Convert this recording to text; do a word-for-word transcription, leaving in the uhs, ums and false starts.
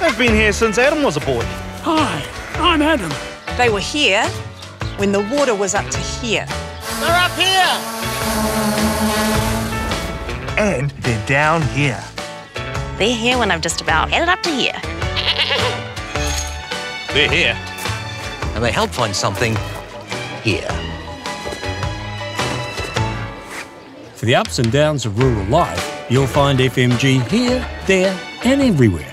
They've been here since Adam was a boy. Hi, I'm Adam. They were here when the water was up to here. They're up here! And they're down here. They're here when I'm just about headed up to here. They're here. And they help find something here. For the ups and downs of rural life, you'll find F M G here, there and everywhere.